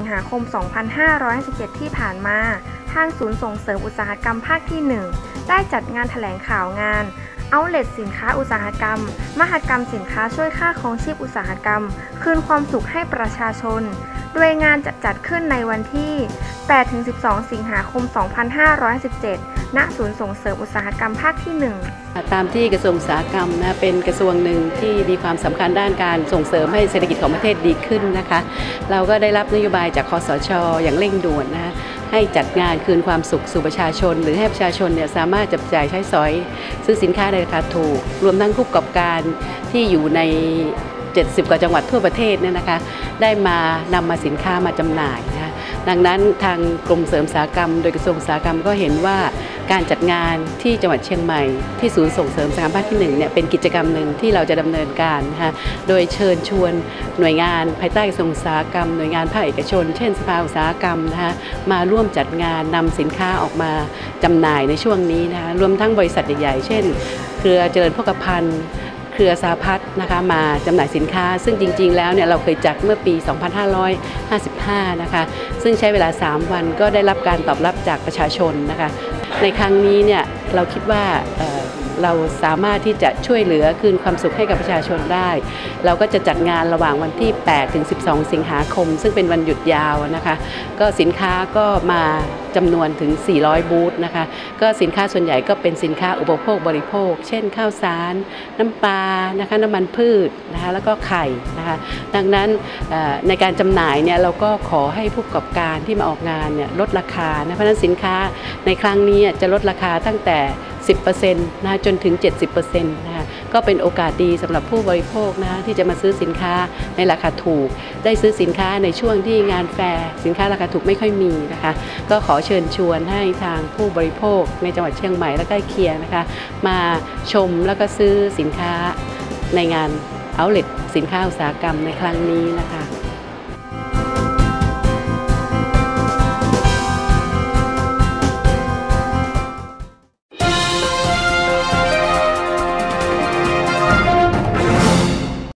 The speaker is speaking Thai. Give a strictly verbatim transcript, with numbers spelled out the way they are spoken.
หาคม สองพันห้าร้อยห้าสิบเจ็ด ที่ผ่านมาทางศูนย์ส่งเสริมอุตสาหกรรมภาคที่ หนึ่ง ได้จัดงานแถลงข่าวงานเอาท์เลทสินค้าอุตสาหกรรมมหกรรมสินค้าช่วยค่าครองชีพอุตสาหกรรมคืนความสุขให้ประชาชนโดยงานจะจัดขึ้นในวันที่ แปดถึงสิบสอง สิงหาคม สองพันห้าร้อยห้าสิบเจ็ด ณ ศูนย์ส่งเสริมอุตสาหกรรมภาคที่ หนึ่งตามที่กระทรวงอุตสาหกรรมนะเป็นกระทรวงหนึ่งที่มีความสำคัญด้านการส่งเสริมให้เศรษฐกิจของประเทศดีขึ้นนะคะเราก็ได้รับนโยบายจากคสช.อย่างเร่งด่วนนะให้จัดงานคืนความสุขสู่ประชาชนหรือให้ประชาชนเนี่ยสามารถจับจ่ายใช้สอยซื้อสินค้าในราคาถูกรวมทั้งผู้ประกอบการที่อยู่ในเจ็ดสิบกว่าจังหวัดทั่วประเทศเนี่ยนะคะได้มานำมาสินค้ามาจำหน่ายนะดังนั้นทางกรมเสริมอุตสาหกรรมโดยกระทรวงอุตสาหกรรมก็เห็นว่าการจัดงานที่จังหวัดเชียงใหม่ที่ศูนย์ส่งเสริมอุตสาหกรรมภาคที่หนึ่งเนี่ยเป็นกิจกรรมหนึ่งที่เราจะดำเนินการนะคะโดยเชิญชวนหน่วยงานภายใต้กระทรวงอุตสาหกรรมหน่วยงานภาคเอกชนเช่นสภาอุตสาหกรรมนะคะมาร่วมจัดงานนำสินค้าออกมาจำหน่ายในช่วงนี้นะคะรวมทั้งบริษัทใหญ่ๆเช่นเครือเจริญโภคภัณฑ์เครือสาพัฒน์นะคะมาจำหน่ายสินค้าซึ่งจริงๆแล้วเนี่ยเราเคยจัดเมื่อปี สองพันห้าร้อยห้าสิบห้า นะคะซึ่งใช้เวลาสามวันก็ได้รับการตอบรับจากประชาชนนะคะในครั้งนี้เนี่ยเราคิดว่าเอ่อเราสามารถที่จะช่วยเหลือคืนความสุขให้กับประชาชนได้เราก็จะจัดงานระหว่างวันที่ แปดถึงสิบสอง สิงหาคมซึ่งเป็นวันหยุดยาวนะคะก็สินค้าก็มาจำนวนถึงสี่ร้อยบูธนะคะก็สินค้าส่วนใหญ่ก็เป็นสินค้าอุปโภคบริโภคเช่นข้าวสารน้ำปลานะคะน้ำมันพืชนะคะแล้วก็ไข่นะคะดังนั้นในการจำหน่ายเนี่ยเราก็ขอให้ผู้ประกอบการที่มาออกงานเนี่ยลดราคานะเพราะฉะนั้นสินค้าในครั้งนี้จะลดราคาตั้งแต่ สิบเปอร์เซ็นต์ นะจนถึง เจ็ดสิบเปอร์เซ็นต์ นะคะก็เป็นโอกาสดีสำหรับผู้บริโภคนะที่จะมาซื้อสินค้าในราคาถูกได้ซื้อสินค้าในช่วงที่งานแฟร์สินค้าราคาถูกไม่ค่อยมีนะคะก็ขอเชิญชวนให้ทางผู้บริโภคในจังหวัดเชียงใหม่และใกล้เคียงนะคะมาชมแล้วก็ซื้อสินค้าในงานเอาท์เลทสินค้าอุตสาหกรรมในครั้งนี้นะคะ